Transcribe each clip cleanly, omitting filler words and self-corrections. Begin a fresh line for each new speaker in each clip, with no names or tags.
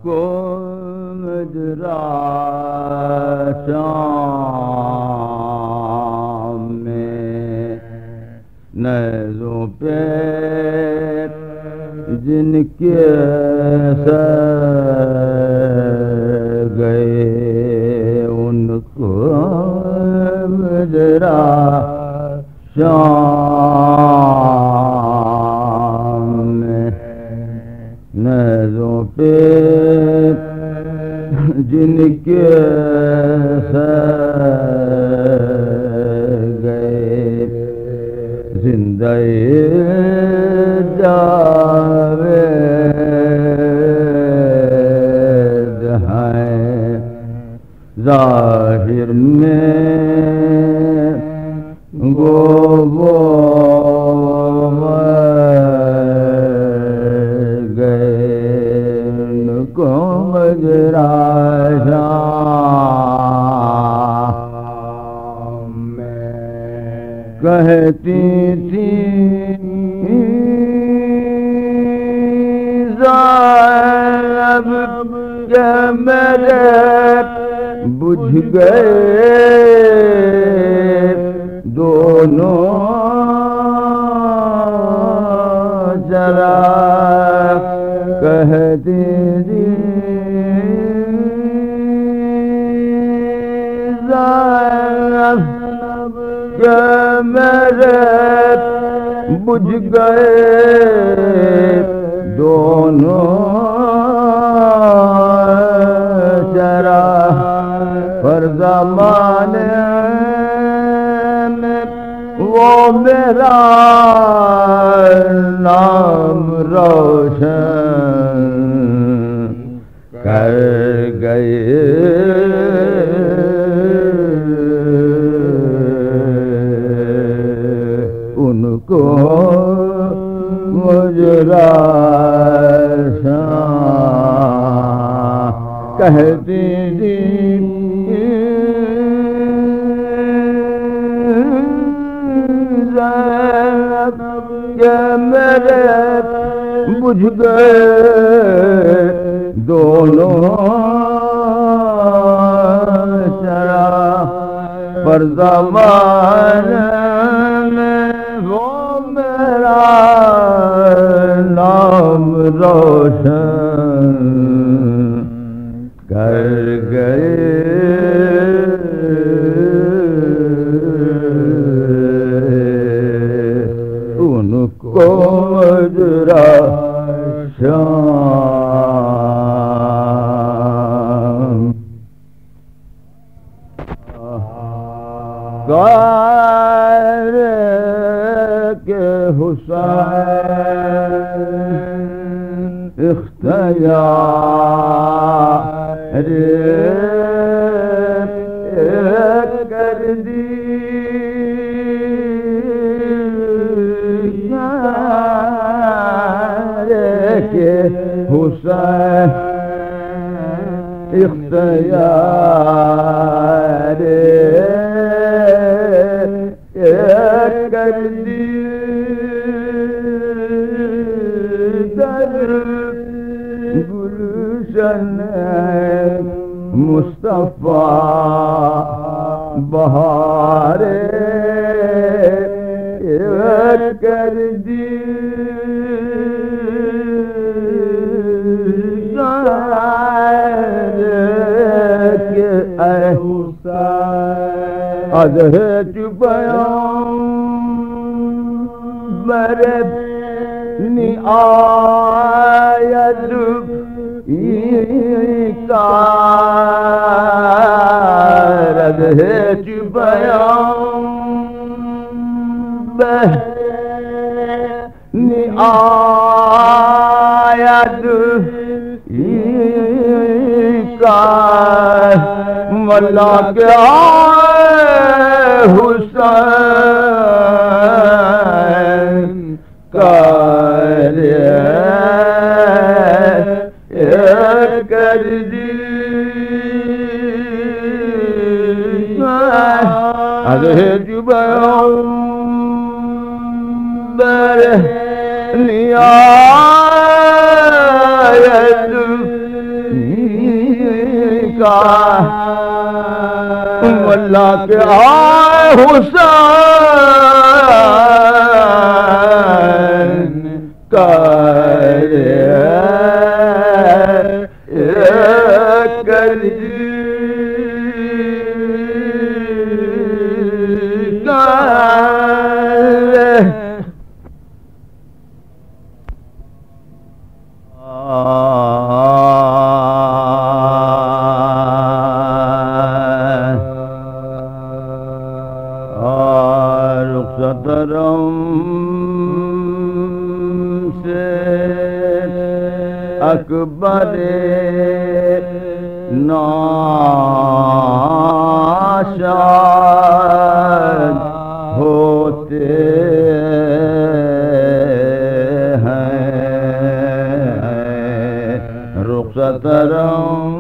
کو مجرا شام میں نیزوں پہ جن کے سر گئے ان کو مجرا شام میں نیزوں پہ جن کے سر گئے زندہ جاوید ہیں ظاہر میں وہ گئے ان کو مجرا شام میں کہتی تھی زینب کہ میرے بجھ گئے دونوں چراغ کہتی تھی زینب کہ میرے بجھ گئے دونوں چراغ پر زمانے میں وہ میرا نام روشن کر گئے ان کو مجرا شام کہتی تھی کہ میرے بجھ گئے دونوں چراغ پر زمانے میں وہ میرا نام روشن کر گئے ان کو مجرا شام غیر کے حسین اختیار کر دی کہ حسین اختیار کر دی در گلشن مصطفیٰ بہار کر دی اے حسین ازہر بیان میرے آیت کار ازہر بیان آیت ملا کے حسین کر دی کا واللہ کے آئے حسین اکبر ناشاد ہوتے ہیں رخصت رم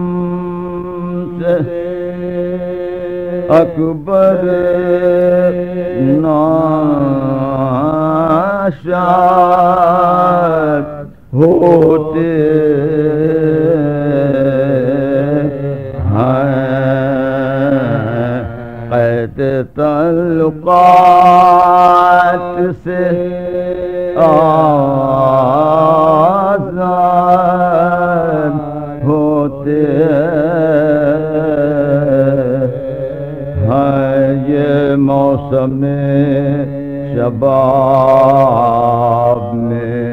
سے اکبر ناشاد ہوتے ہیں قید تعلقات سے آزاد ہوتے ہیں یہ موسم شباب میں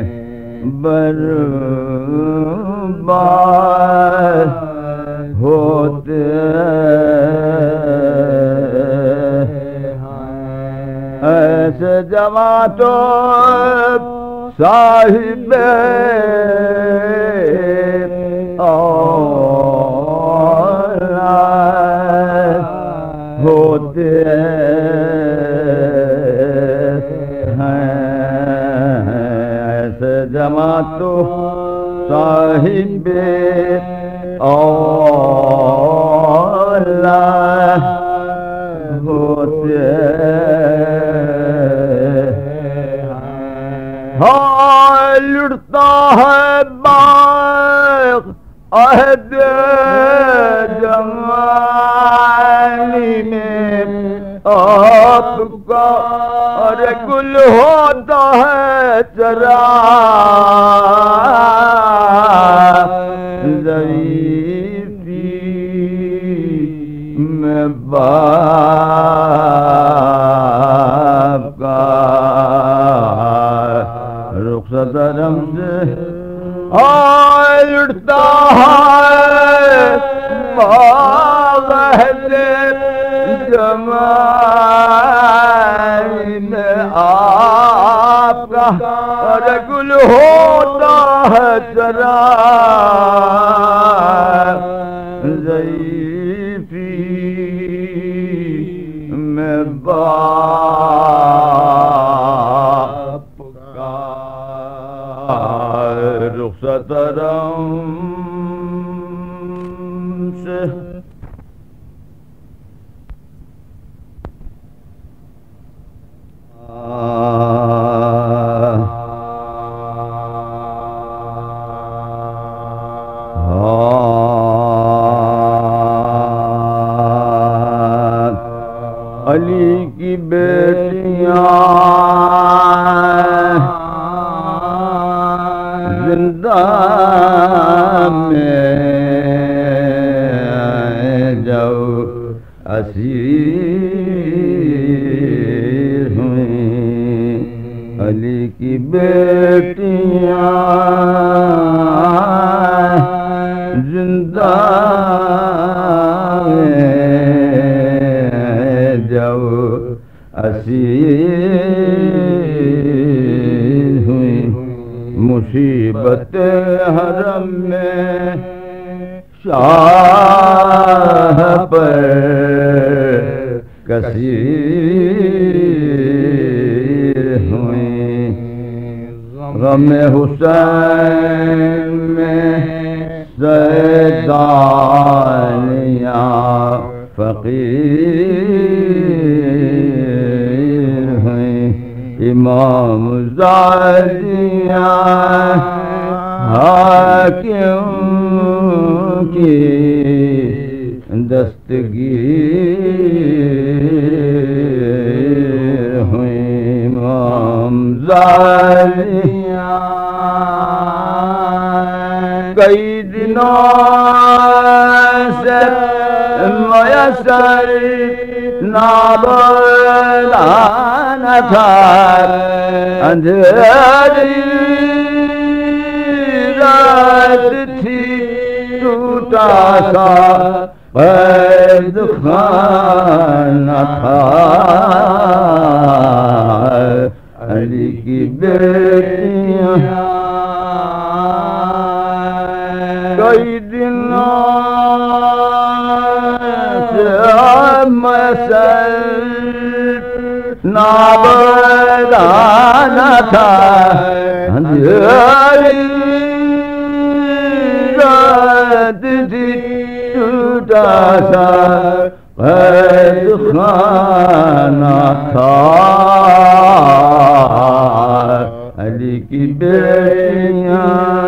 برباد ہوتے ایسے جوان تو صاحب اولاد ہوتے جماعت صاحب اولاد ہوتے ہاں لڑتا ہے باغ عہد جمالی میں آپ کا اور گل ہوتا ہے چرا ضعیفی میں باپ کا رخصت رم سے لڑتا ہے باغ عہد جمالی میں آپ کا گل ہوتا ہے چرا ضعیفی میں باپ کا رخصت رم سے علی کی بیٹیاں زندہ میں جو اسیر ہوئیں علی کی بیٹیاں زندہ جو اسیر ہوئی مصیبت حرم میں شاہ پر کثیر ہوئی غم حسین میں زیدانیاں فقیر ہیں امام زادیاں حاکم کی دستگیر ہوئیں امام زالیاں کئی دنوں سے میسر نابودان تھا اندھیری رات تھی ٹوٹا سا قید خانہ تھا علی کی بیٹیاں کئی دنوں سے میسر نابودان تھا اندھیری رات تھی ٹوٹا سا قید خانہ تھا علی کی بیٹیاں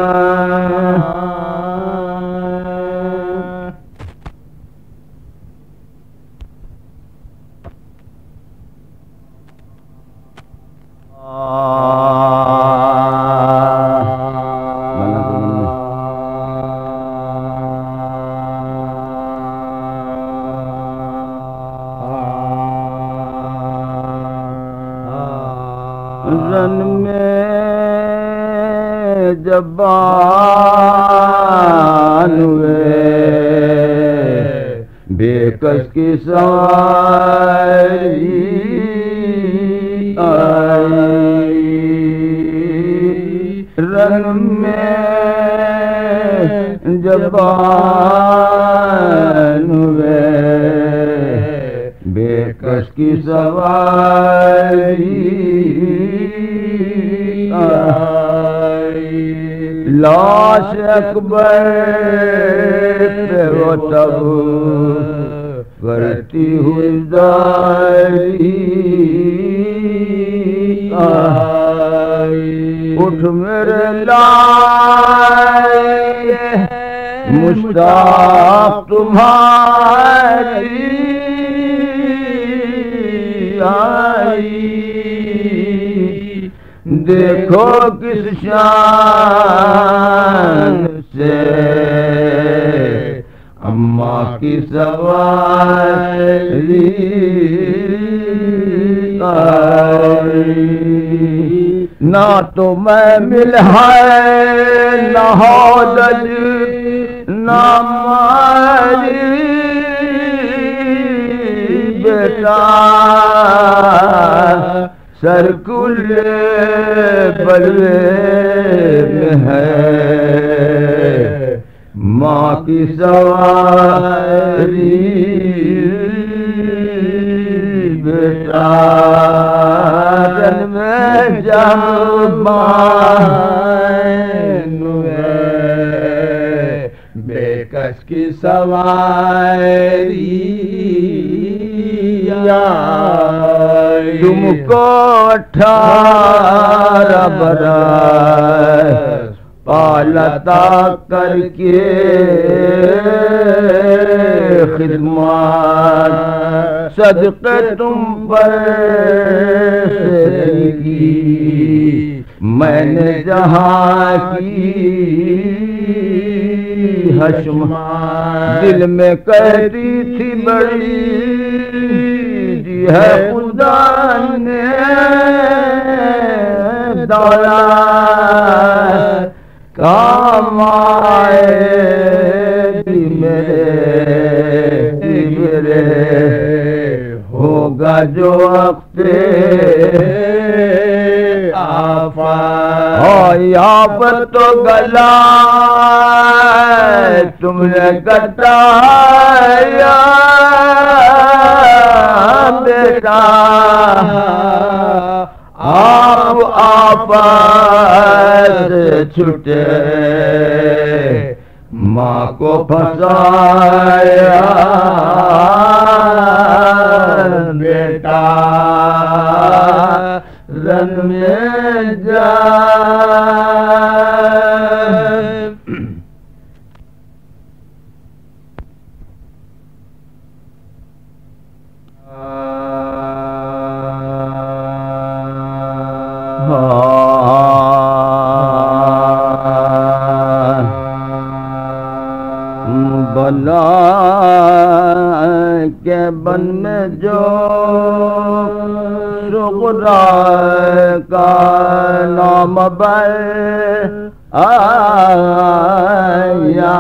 رن میں جبان ہوئے بے کس کی سواری آئی رن میں جبان ہوئے بے کس کی سواری لاش اکبر پہ وہ تب کرتی ہوئی داری اٹھ میرے لائے مشتاق تمہاری آئی دیکھو کس شان سے اماں کی سواری آئی نہ تو میں مل ہے نہ ہودج نہ ماری بیٹا سر کل بلوے میں ہے ماں کی سواری بیٹا دن میں جان بے کس کی سواری تم کو 18 برس پالتا کر کے خدمات صدقے تم پر کی میں نے جہاں کی حشم دل میں کہتی تھی بڑی دی ہے خدا نے دولت کام آئے میرے ہوگا جو وقت آفت تو گلا تم نے کٹایا بیٹا آپ آفت چھٹے ماں کو پھنسایا بیٹا رن میں جا بلا کے بن میں جو شغرا کا نام بر آیا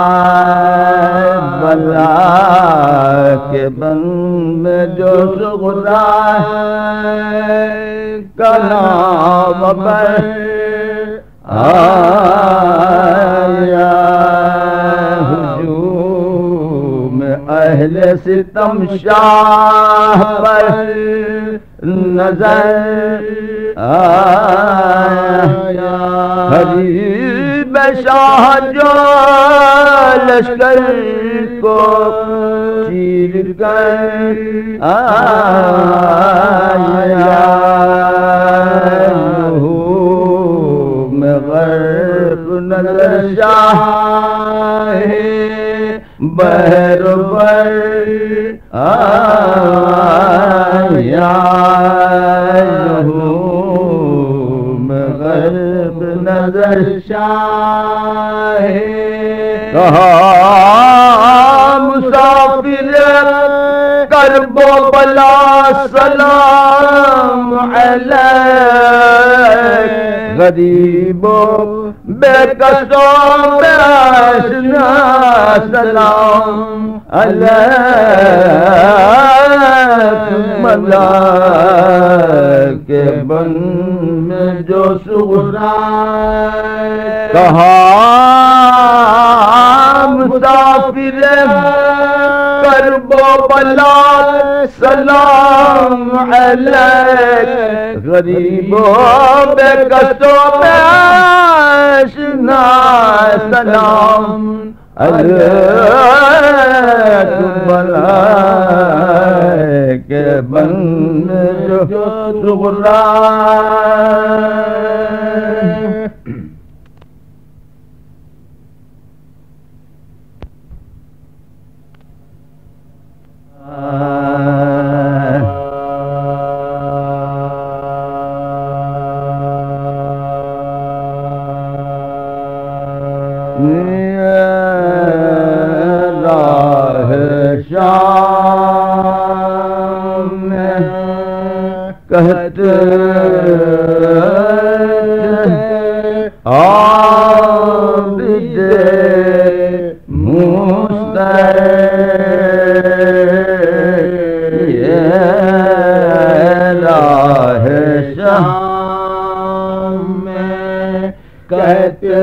بلا کے بن میں جو شغرا کا نام بر آیا ہجوم اہل ستم شاہ پر نظر آیا حریب شاہ جو لشکر کو چیر کر آیا غرب نظر شاہ بہر بر آیا غرب نظر شاہ کہا مسافر کرب و بلا سلام علیک غریب و بے کسو بے آشنا سلام علیکم کے بن میں جو صغرا کہا مسافر کرب و بلا سلام علیک غریب و بے کسو بے آشنا سلام علیکم کے بن جو صغرا کہتے عابد مستر یہ راہ شام میں کہتے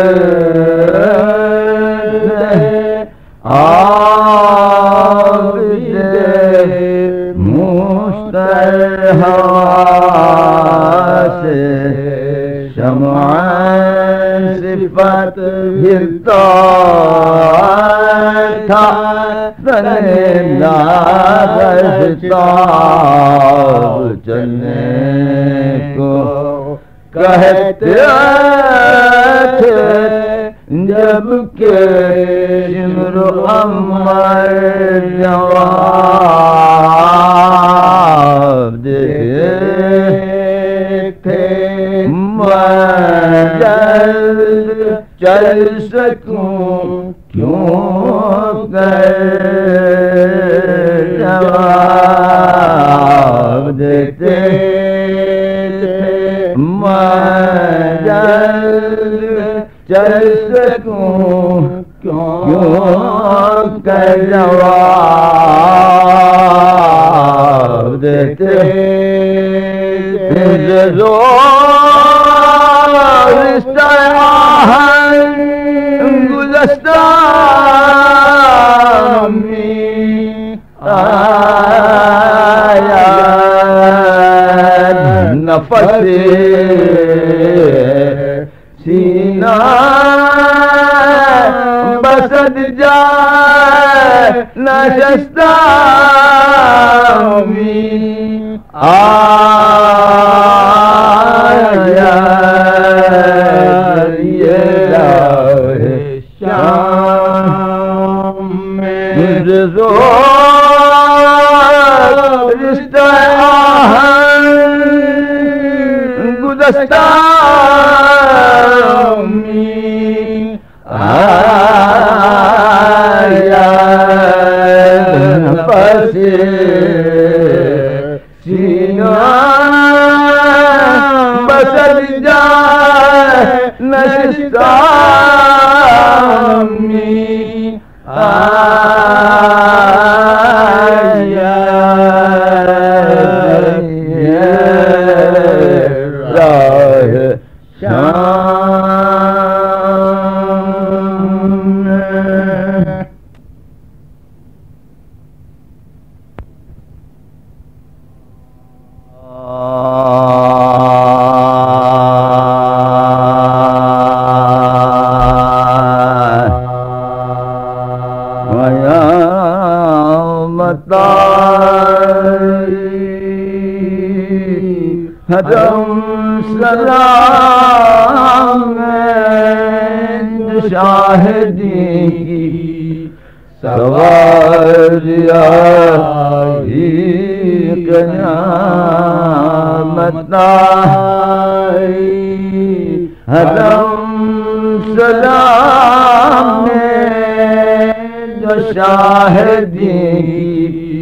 شمع صفت گرتا تھا زندہ بجتا چلنے کو کہتے تھے جب کہ شمر عمر جواب دیتے میں چل سکوں کیوں کر جواب دیتے میں چل سکوں کیوں کر جواب دیتے گلستہ میں آیا نفس سینہ بسد جائے نشستہ میں آیا شام میں رشتہ گزشتہ میں آیا نشستمی حرم سلام شاہدی کی سواری آئی قیامت آئی حرم سلام شاہدی کی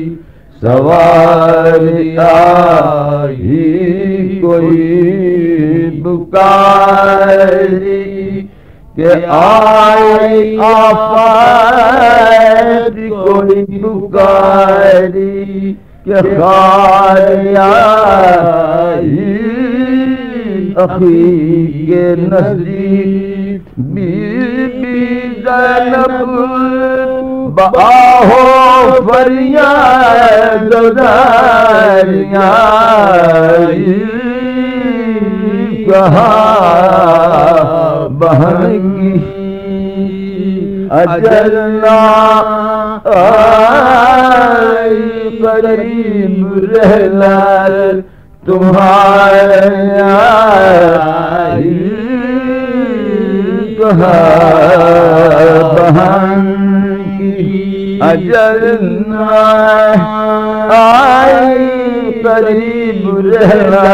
سواری آئی کوئی بکاری کہ آئی آفت کوئی بکاری کہ خاری آئی اخی کے نزدیک بی بی زینب بآہو فریاد داریائی کہاں بہن کی اجلنا آئی قریب رہنا تمہارے آئی کہاں بہن اجلنا آئی قریب رہنا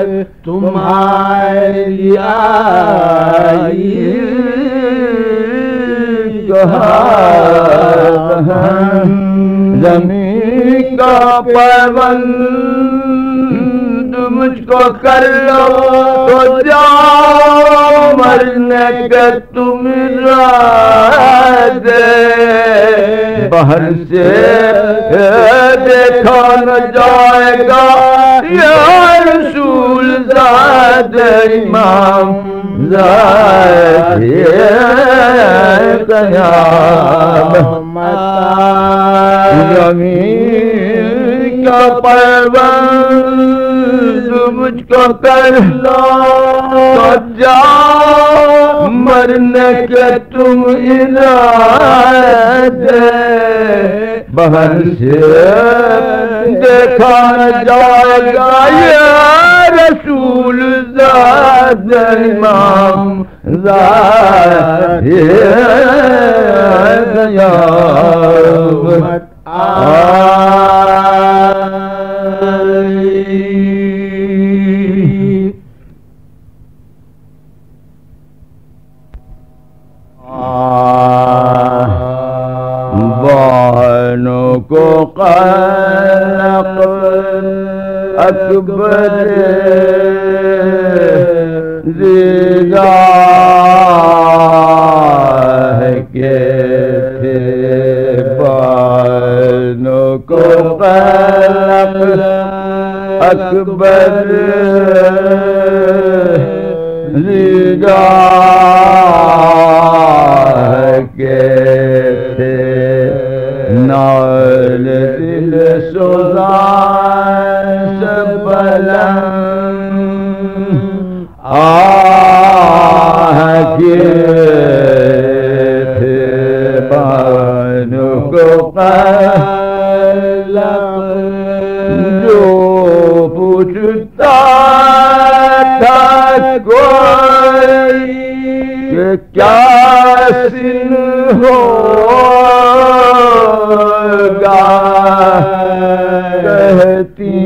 تمہاری آئی کہاں زمین کا پیوند مجھ کو کر لو تو جاؤ مرنے کے تم رات باہر سے دیکھا نہ جائے گا یا رسول زاد امام زاد قیامت زمین کا پیوند مجھ کو کر لو تو جاؤ مرنے کے تم ارادے باہر سے دیکھا نہ جائے گا یا رسول زاد امام زاد قیامت بہنوں کو قلق اکبر زیگاہ کے تھے بہنوں کو قلق اکبر زیگاہ کے تھے نال دل سوزان سے بلند آہ کے تھے بہنوں کو قلق جو پوچھتا تھا کوئی کہ کیا سن ہوگا کہتی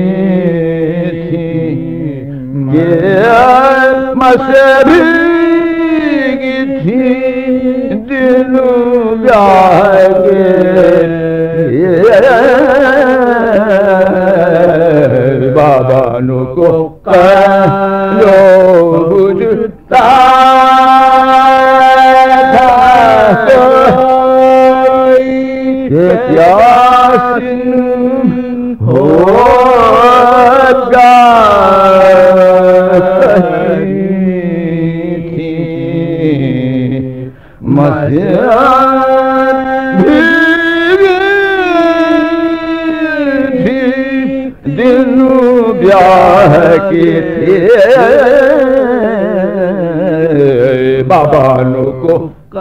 تھی یہ مسیحی تھی دل بابا نو کو قلو بجھتا یاسین ہوگا دن بیاہ کی تھی بابا نو کو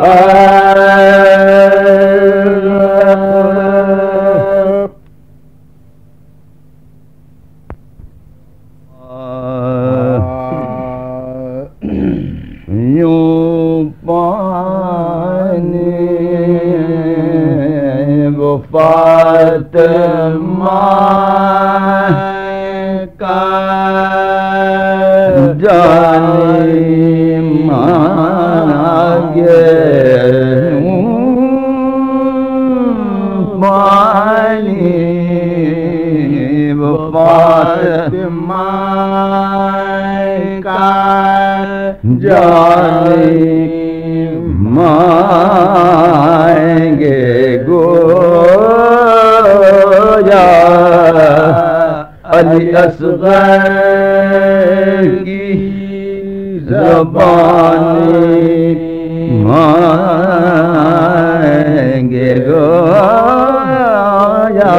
یوں پانی وہ فاطمہ کا جانی مانگے پانی وہ فاطمہ کا جانی مانگے گویا علی اصغر کی زبانی مانگے گویا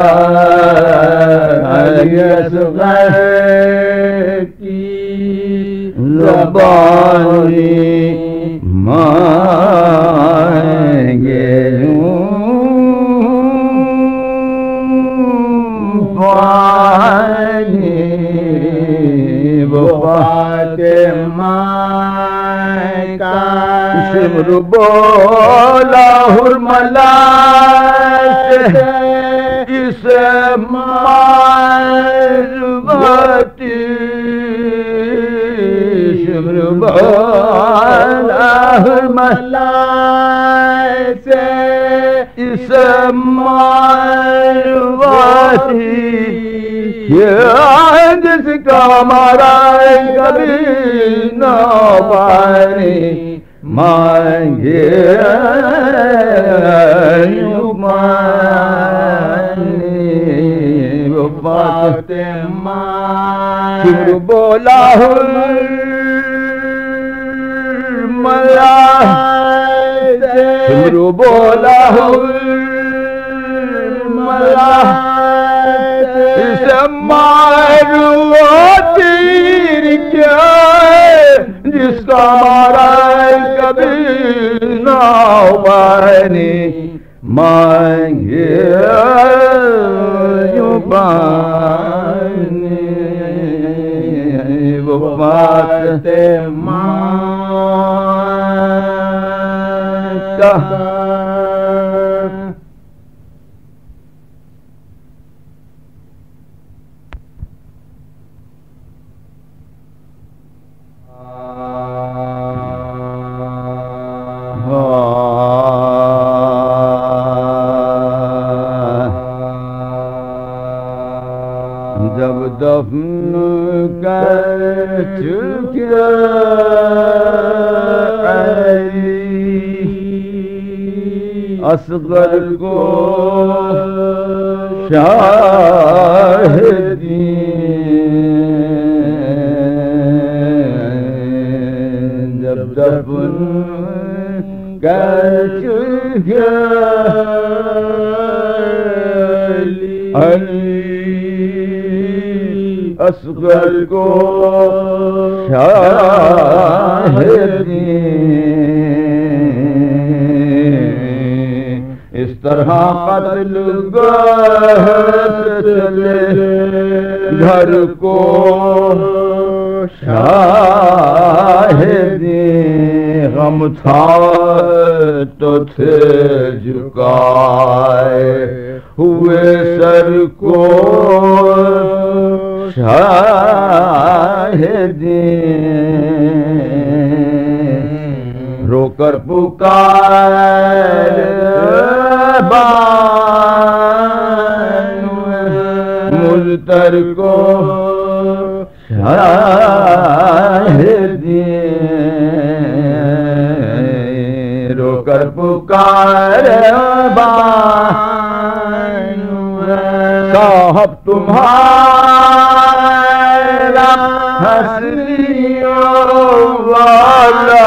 علی اصغر کی زبانی مانگے وہ فاطمہ کا شمر بولا حرملات اس مروتی شمر بولا حرملات اس مروتی جس کا ہمارا کبھی نہ پانی مانگے وہ فاطمہ شمر بولا حرملات شمر بولا حرملات اس مروتی کیا جس کا ہمارا کبھی نہ پانی مانگے یوں پانی وہ فاطمہ کا جب دفن کر چکے اصغر کو شاہدی جب دفن کر چکے اصغر کو شاہدی اس طرح قتل چلے گھر کو شاہدی غم تھا تو تھے جھکائے ہوئے سر کو شاہدی رو کر پکار ملتر کو شاہدی رو کر پکار صاحب تمہارا ہنسیوں والا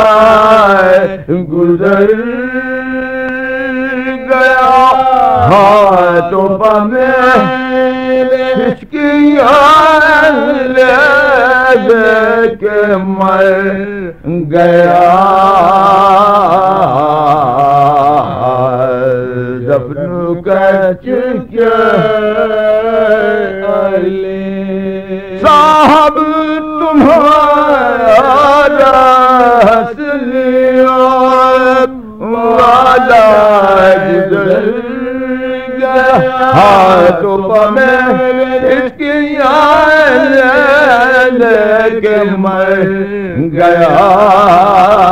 گزر گیا ہاتھوں پہ ہچکیاں لے کے مر گیا دفن کر چکے صاحب تمہارا ہنسیوں والا گزر گیا ہاتھوں پہ ہچکیاں لے کے مر گیا